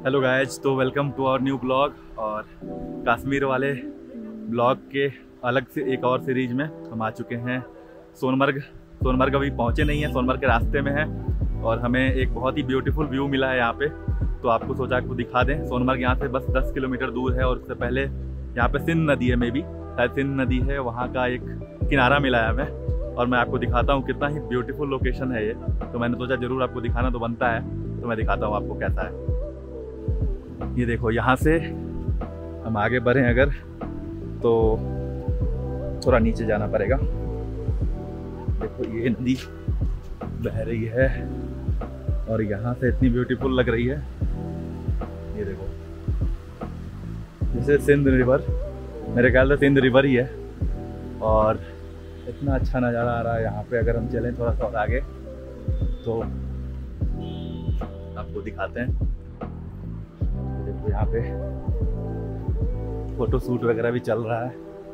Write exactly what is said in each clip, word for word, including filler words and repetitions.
Hello guys, तो welcome to our new blog. और कश्मीर वाले ब्लॉग के अलग से एक और सीरीज में हम आ चुके हैं सोनमर्ग। सोनमर्ग अभी पहुंचे नहीं हैं, सोनमर्ग के रास्ते में हैं और हमें एक बहुत ही ब्यूटीफुल व्यू मिला है यहाँ पे, तो आपको सोचा आपको दिखा दें। सोनमर्ग यहाँ से बस दस किलोमीटर दूर है और उससे पहले यहाँ पे सिंध नदी है, मे भी शायद सिंध नदी है, वहाँ का एक किनारा मिला है हमें और मैं आपको दिखाता हूँ कितना ही ब्यूटीफुल लोकेशन है ये। तो मैंने सोचा ज़रूर आपको दिखाना तो बनता है, तो मैं दिखाता हूँ आपको कैसा है। ये देखो, यहाँ से हम आगे बढ़ें अगर तो थोड़ा नीचे जाना पड़ेगा। देखो ये नदी बह रही है और यहाँ से इतनी ब्यूटीफुल लग रही है। ये देखो, जैसे सिंध रिवर, मेरे ख्याल से सिंध रिवर ही है और इतना अच्छा नज़ारा आ रहा है यहाँ पे। अगर हम चलें थोड़ा सा और आगे तो आपको दिखाते हैं। देखो यहाँ पे फोटो शूट वगैरह भी चल रहा है।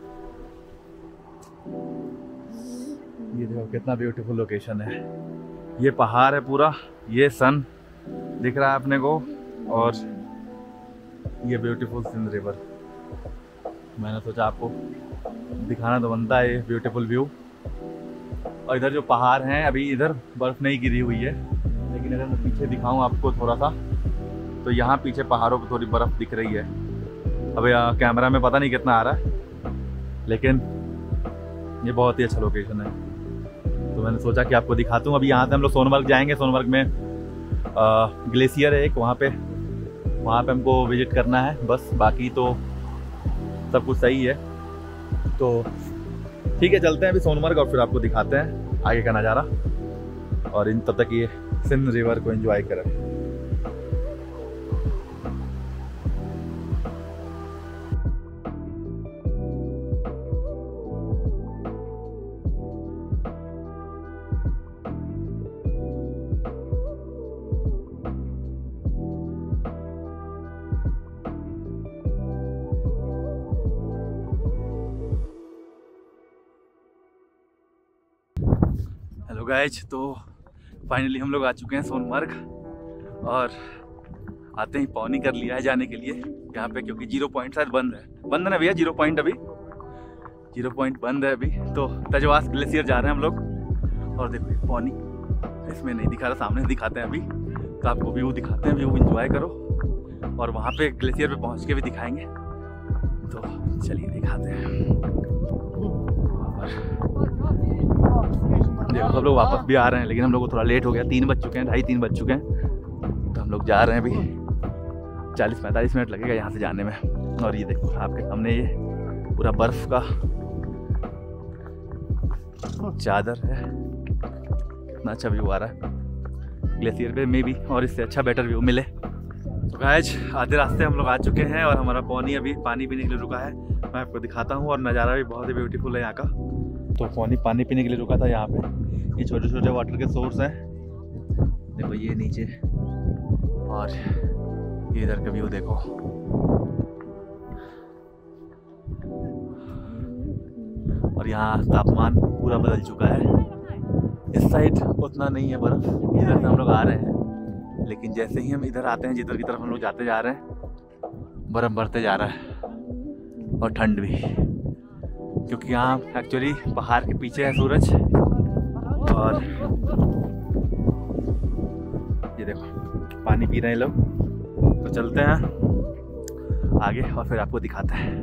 ये देखो कितना ब्यूटीफुल लोकेशन है। ये पहाड़ है पूरा, ये सन दिख रहा है अपने को और ये ब्यूटीफुल सिंध रिवर। मैंने सोचा आपको दिखाना तो बनता है ये ब्यूटीफुल व्यू। और इधर जो पहाड़ हैं, अभी इधर बर्फ़ नहीं गिरी हुई है, लेकिन अगर मैं पीछे दिखाऊं आपको थोड़ा सा तो यहाँ पीछे पहाड़ों पे थोड़ी बर्फ़ दिख रही है। अब कैमरा में पता नहीं कितना आ रहा है, लेकिन ये बहुत ही अच्छा लोकेशन है, तो मैंने सोचा कि आपको दिखाता हूँ। अभी यहाँ से हम लोग सोनमर्ग जाएंगे। सोनमर्ग में आ, ग्लेशियर है एक, वहाँ पे वहाँ पे हमको विजिट करना है बस, बाकी तो सब कुछ सही है। तो ठीक है, चलते हैं अभी सोनमर्ग और फिर आपको दिखाते हैं आगे का नज़ारा और इन तब तक ये सिंध रिवर को एंजॉय करें। हेलो गाइज, तो फाइनली हम लोग आ चुके हैं सोनमर्ग और आते ही पौनी कर लिया है जाने के लिए यहाँ पे, क्योंकि जीरो पॉइंट शायद बंद है। बंद है ना भैया? जीरो पॉइंट अभी जीरो पॉइंट बंद है अभी। तो तजवास ग्लेशियर जा रहे हैं हम लोग और देखो पौनी इसमें नहीं दिखा रहा, सामने दिखाते हैं अभी, तो आपको व्यू दिखाते हैं। व्यू एंजॉय करो और वहाँ पे ग्लेशियर पे पहुँच के भी दिखाएंगे, तो चलिए दिखाते हैं। देखो सब लोग वापस भी आ रहे हैं, लेकिन हम लोग को थोड़ा लेट हो गया, तीन बज चुके हैं, ढाई तीन बज चुके हैं, तो हम लोग जा रहे हैं। अभी चालीस पैंतालीस मिनट लगेगा यहाँ से जाने में। और ये देखो आपके सामने ये पूरा बर्फ का चादर है, कितना अच्छा व्यू आ रहा है ग्लेशियर पे में भी, और इससे अच्छा बेटर व्यू मिले। तो गाइज आधे रास्ते हम लोग आ चुके हैं और हमारा पौनी अभी पानी पीने के लिए रुका है। मैं आपको दिखाता हूँ और नज़ारा भी बहुत ही ब्यूटीफुल है यहाँ का। तो पौनी पानी पीने के लिए रुका था यहाँ पे। ये छोटे छोटे वाटर के सोर्स हैं, देखो ये नीचे, और ये इधर का व्यू देखो। और यहाँ तापमान पूरा बदल चुका है। इस साइड उतना नहीं है बर्फ, इधर से हम लोग आ रहे हैं, लेकिन जैसे ही हम इधर आते हैं, जिधर की तरफ हम लोग जाते जा रहे हैं, बर्फ बढ़ते जा रहा है और ठंड भी, क्योंकि यहाँ एक्चुअली पहाड़ के पीछे है सूरज। और ये देखो पानी पी रहे हैं लोग, तो चलते हैं आगे और फिर आपको दिखाते हैं।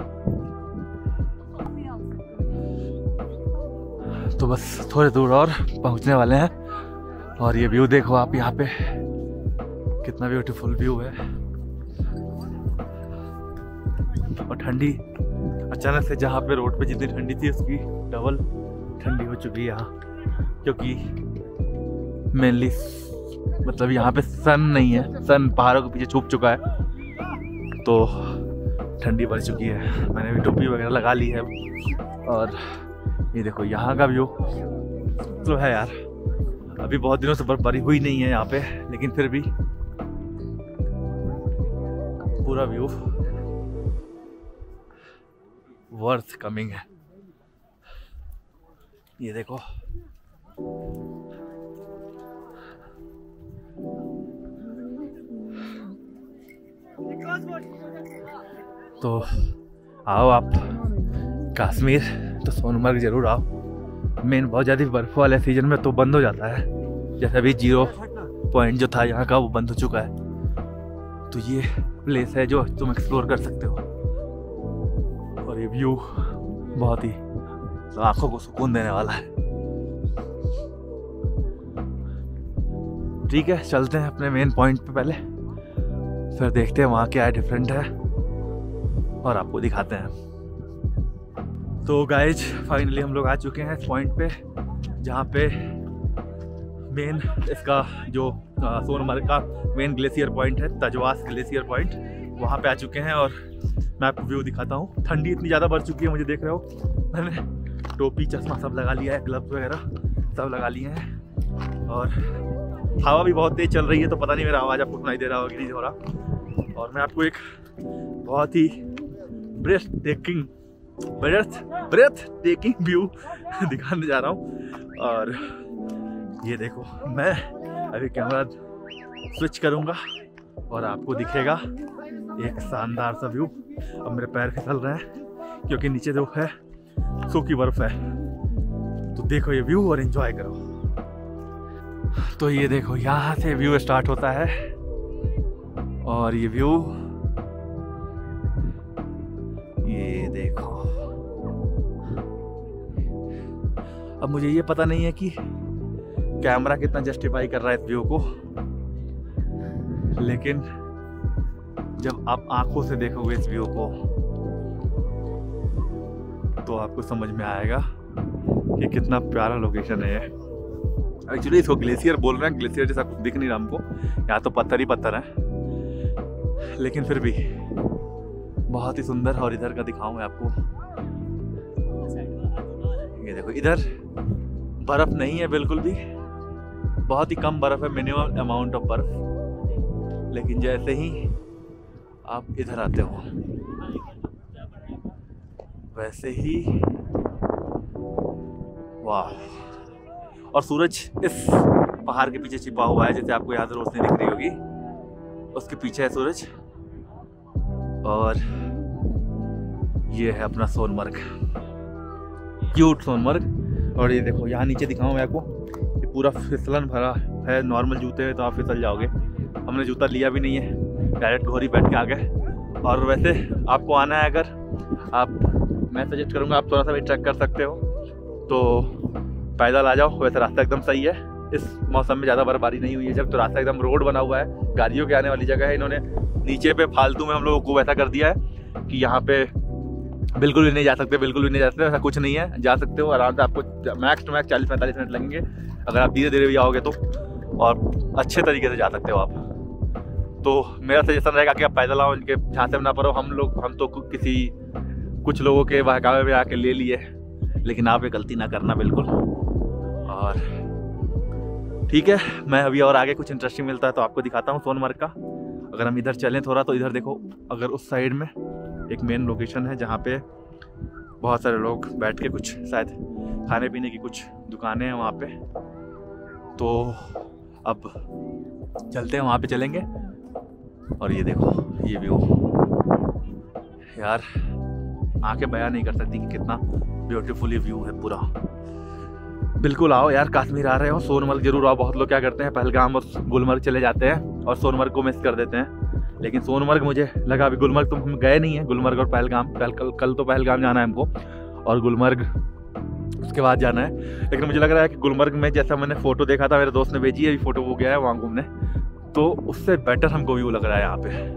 तो बस थोड़े दूर और पहुंचने वाले हैं और ये व्यू देखो आप, यहाँ पे कितना ब्यूटीफुल व्यू है। और ठंडी अचानक से, जहाँ पे रोड पे जितनी ठंडी थी उसकी डबल ठंडी हो चुकी है यहाँ, क्योंकि मेनली मतलब यहाँ पे सन नहीं है, सन पहाड़ों के पीछे छुप चुका है, तो ठंडी बढ़ चुकी है। मैंने भी टोपी वगैरह लगा ली है। और ये देखो यहाँ का व्यू तो है यार, अभी बहुत दिनों से बर्फबारी हुई नहीं है यहाँ पे, लेकिन फिर भी पूरा व्यू वर्थ कमिंग है। ये देखो तो आओ आप कश्मीर तो सोनमर्ग ज़रूर आओ। मेन बहुत ज़्यादा बर्फ़ वाले सीज़न में तो बंद हो जाता है, जैसे अभी जीरो पॉइंट जो था यहाँ का वो बंद हो चुका है। तो ये प्लेस है जो तुम एक्सप्लोर कर सकते हो, और ये व्यू बहुत ही आंखों को सुकून देने वाला है। ठीक है, चलते हैं अपने मेन पॉइंट पे पहले, फिर देखते हैं वहाँ क्या डिफरेंट है और आपको दिखाते हैं। तो गाइज फाइनली हम लोग आ चुके हैं इस पॉइंट पे जहाँ पे मेन इसका जो सोनमर्ग का मेन ग्लेशियर पॉइंट है, तजवास ग्लेशियर पॉइंट, वहाँ पे आ चुके हैं। और मैं आपको व्यू दिखाता हूँ। ठंडी इतनी ज़्यादा बढ़ चुकी है, मुझे देख रहे हो, मैंने टोपी चश्मा सब लगा लिया है, ग्लव्स वगैरह सब लगा लिए हैं, और हवा भी बहुत तेज़ चल रही है, तो पता नहीं मेरा आवाज़ आपको सुनाई दे रहा होगा कि नहीं हो रहा। और मैं आपको एक बहुत ही breath taking breath breath taking view दिखाने जा रहा हूँ। और ये देखो, मैं अभी कैमरा स्विच करूँगा और आपको दिखेगा एक शानदार सा व्यू। अब मेरे पैर फिसल रहे हैं क्योंकि नीचे जो है सूखी बर्फ है। तो देखो ये व्यू और एंजॉय करो। तो ये देखो, यहाँ से व्यू स्टार्ट होता है, और ये व्यू ये देखो। अब मुझे ये पता नहीं है कि कैमरा कितना जस्टिफाई कर रहा है इस व्यू को, लेकिन जब आप आंखों से देखोगे इस व्यू को तो आपको समझ में आएगा कि कितना प्यारा लोकेशन है। एक्चुअली इसको ग्लेशियर बोल रहे हैं, ग्लेशियर जैसा कुछ दिख नहीं रहा हमको, यहाँ तो पत्थर ही पत्थर है, लेकिन फिर भी बहुत ही सुंदर। और इधर का दिखाऊं मैं आपको, ये देखो, इधर बर्फ नहीं है बिल्कुल भी, बहुत ही कम बर्फ है, मिनिमम अमाउंट ऑफ बर्फ। लेकिन जैसे ही आप इधर आते हो वैसे ही वाह। और सूरज इस पहाड़ के पीछे छिपा हुआ है, जैसे आपको यहाँ से रोशनी दिख रही होगी, उसके पीछे है सूरज। और ये है अपना सोनमर्ग, क्यूट सोनमर्ग। और ये देखो, यहाँ नीचे दिखाऊं मैं आपको, ये पूरा फिसलन भरा है। नॉर्मल जूते हैं तो आप फिसल जाओगे, हमने जूता लिया भी नहीं है, डायरेक्ट घोड़ी बैठ के आ गए। और वैसे आपको आना है, अगर आप, मैं सजेस्ट करूँगा आप थोड़ा सा भी ट्रैक कर सकते हो तो पैदल आ जाओ। वैसे रास्ता एकदम सही है, इस मौसम में ज़्यादा बर्फबारी नहीं हुई है जब, तो रास्ता एकदम रोड बना हुआ है, गाड़ियों के आने वाली जगह है। इन्होंने नीचे पे फालतू में हम लोगों को वैसा कर दिया है कि यहाँ पे बिल्कुल भी नहीं जा सकते, बिल्कुल भी नहीं जा सकते, ऐसा कुछ नहीं है, जा सकते हो आराम से। आपको मैक्स टू मैक्स चालीस पैंतालीस मिनट लगेंगे अगर आप धीरे धीरे भी आओगे तो, और अच्छे तरीके से जा सकते हो आप। तो मेरा सजेशन रहेगा कि आप पैदल आओ, इनके झांसे में ना पड़ो। हम लोग हम तो किसी कुछ लोगों के बहकावे में आके ले लिए, लेकिन आप ये गलती ना करना बिल्कुल। और ठीक है, मैं अभी और आगे कुछ इंटरेस्टिंग मिलता है तो आपको दिखाता हूँ सोनमर्ग का। अगर हम इधर चलें थोड़ा, तो इधर देखो, अगर उस साइड में एक मेन लोकेशन है जहाँ पे बहुत सारे लोग बैठ के कुछ शायद खाने पीने की कुछ दुकानें हैं वहाँ पे। तो अब चलते हैं, वहाँ पे चलेंगे। और ये देखो ये व्यू यार, आंखें बयां नहीं कर सकती कि कितना ब्यूटीफुल ये व्यू है पूरा। बिल्कुल आओ यार, कश्मीर आ रहे हो सोनमर्ग जरूर आओ। बहुत लोग क्या करते हैं, पहलगाम और गुलमर्ग चले जाते हैं और सोनमर्ग को मिस कर देते हैं। लेकिन सोनमर्ग मुझे लगा, अभी गुलमर्ग तो हम गए नहीं है, गुलमर्ग और पहलगाम, कल कल कल तो पहलगाम जाना है हमको और गुलमर्ग उसके बाद जाना है। लेकिन मुझे लग रहा है कि गुलमर्ग में, जैसा मैंने फ़ोटो देखा था, मेरे दोस्त ने भेजी है फ़ोटो, वो गया है वहाँ घूमने, तो उससे बेटर हमको व्यू लग रहा है यहाँ पे।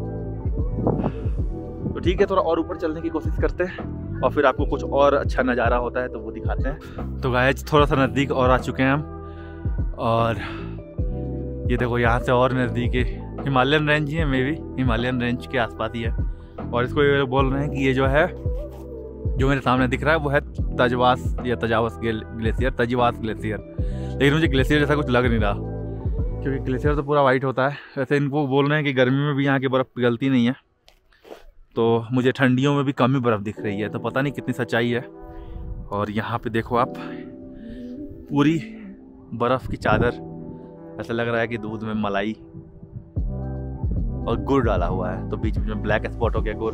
तो ठीक है, थोड़ा और ऊपर चलने की कोशिश करते हैं और फिर आपको कुछ और अच्छा नज़ारा होता है तो वो दिखाते हैं। तो गाइस थोड़ा सा नज़दीक और आ चुके हैं हम, और ये देखो यहाँ से और नज़दीक है, हिमालयन रेंज ही है, मे भी हिमालयन रेंज के आसपास ही है। और इसको ये बोल रहे हैं कि ये जो है, जो मेरे सामने दिख रहा है वो है तजवास या तजावस ग्लेशियर, तजवास ग्लेशियर। लेकिन मुझे ग्लेशियर जैसा कुछ लग नहीं रहा, क्योंकि ग्लेशियर तो पूरा वाइट होता है। वैसे इनको बोल रहे हैं कि गर्मी में भी यहाँ की बर्फ़ पिघलती नहीं है, तो मुझे ठंडियों में भी कम ही बर्फ़ दिख रही है, तो पता नहीं कितनी सच्चाई है। और यहाँ पे देखो आप, पूरी बर्फ़ की चादर, ऐसा लग रहा है कि दूध में मलाई और गुड़ डाला हुआ है, तो बीच में ब्लैक स्पॉट हो गया गुड़।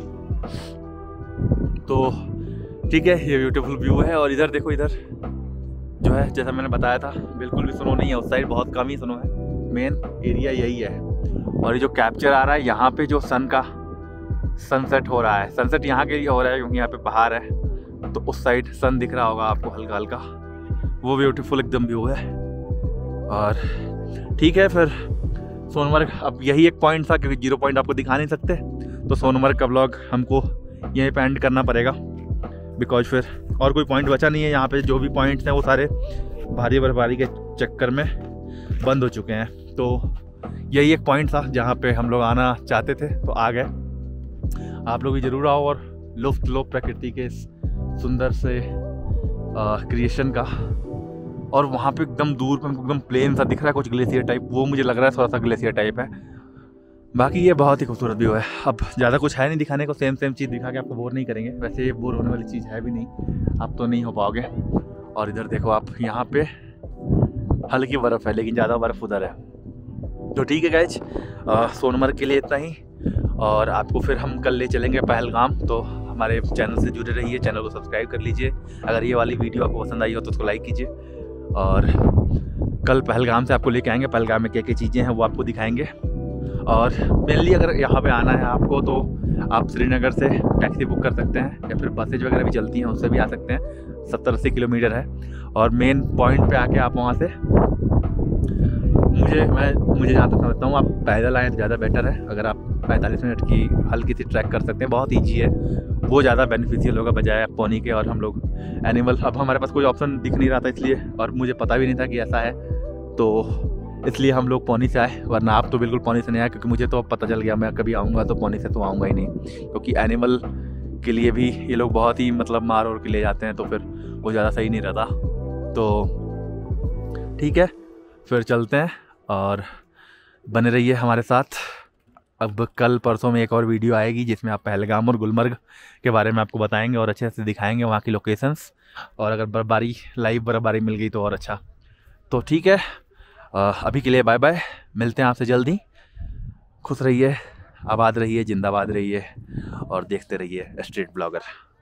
तो ठीक है, ये ब्यूटीफुल व्यू है। और इधर देखो, इधर जो है जैसा मैंने बताया था बिल्कुल भी स्नो नहीं है, उस साइड बहुत कम ही स्नो है, मेन एरिया यही है। और ये जो कैप्चर आ रहा है यहाँ पे जो सन का सनसेट हो रहा है, सनसेट यहाँ के लिए हो रहा है क्योंकि यहाँ पे पहाड़ है, तो उस साइड सन दिख रहा होगा आपको हल्का हल्का, वो ब्यूटीफुल एकदम व्यू है। और ठीक है, फिर सोनमर्ग अब यही एक पॉइंट था क्योंकि जीरो पॉइंट आपको दिखा नहीं सकते, तो सोनमर्ग का व्लॉग हमको यहीं पे एंड करना पड़ेगा बिकॉज फिर और कोई पॉइंट बचा नहीं है। यहाँ पे जो भी पॉइंट्स हैं वो सारे भारी बर्फबारी के चक्कर में बंद हो चुके हैं, तो यही एक पॉइंट था जहाँ पे हम लोग आना चाहते थे, तो आ गए। आप लोग भी ज़रूर आओ और लुफ्त लो प्रकृति के इस सुंदर से क्रिएशन का। और वहाँ पे एकदम दूर पे हमको एकदम प्लेन सा दिख रहा है, कुछ ग्लेशियर टाइप, वो मुझे लग रहा है थोड़ा सा ग्लेशियर टाइप है। बाकी ये बहुत ही खूबसूरत व्यू है। अब ज़्यादा कुछ है नहीं दिखाने को, सेम सेम चीज़ दिखा के आपको बोर नहीं करेंगे, वैसे ये बोर होने वाली चीज़ है भी नहीं, आप तो नहीं हो पाओगे। और इधर देखो आप, यहाँ पे हल्की बर्फ़ है लेकिन ज़्यादा बर्फ़ उधर है। तो ठीक है गाइज, सोनमर्ग के लिए इतना ही, और आपको फिर हम कल ले चलेंगे पहलगाम। तो हमारे चैनल से जुड़े रहिए, चैनल को सब्सक्राइब कर लीजिए। अगर ये वाली वीडियो आपको पसंद आई हो तो उसको लाइक कीजिए। और कल पहलगाम से आपको लेके आएंगे, पहलगाम में क्या क्या चीज़ें हैं वो आपको दिखाएंगे। और मेनली अगर यहाँ पे आना है आपको तो आप श्रीनगर से टैक्सी बुक कर सकते हैं, या फिर बसेज वगैरह भी चलती हैं उससे भी आ सकते हैं। सत्तर अस्सी किलोमीटर है, और मेन पॉइंट पे आके आप वहाँ से मुझे मैं मुझे जहाँ तक समझता हूँ आप पैदल आएँ तो ज़्यादा बेटर है। अगर आप पैंतालीस मिनट की हल्की सी ट्रैक कर सकते हैं, बहुत ईजी है, वो ज़्यादा बेनिफिशियल होगा बजाय पोनी के। और हम लोग एनिमल, अब हमारे पास कोई ऑप्शन दिख नहीं रहा था इसलिए, और मुझे पता भी नहीं था कि ऐसा है, तो इसलिए हम लोग पोनी से आए, वरना आप तो बिल्कुल पोनी से नहीं आए, क्योंकि मुझे तो अब पता चल गया मैं कभी आऊँगा तो पोनी से तो आऊँगा ही नहीं, क्योंकि एनिमल के लिए भी ये लोग बहुत ही मतलब मार और के ले जाते हैं, तो फिर वो ज़्यादा सही नहीं रहता। तो ठीक है, फिर चलते हैं और बने रहिए हमारे साथ। अब कल परसों में एक और वीडियो आएगी जिसमें आप पहलगाम और गुलमर्ग के बारे में आपको बताएंगे और अच्छे से दिखाएंगे वहाँ की लोकेशंस, और अगर बर्फबारी लाइव बर्फबारी मिल गई तो और अच्छा। तो ठीक है, अभी के लिए बाय बाय, मिलते हैं आपसे जल्दी। खुश रहिए, आबाद रहिए, जिंदाबाद रहिए, और देखते रहिए स्ट्रीट ब्लॉगर।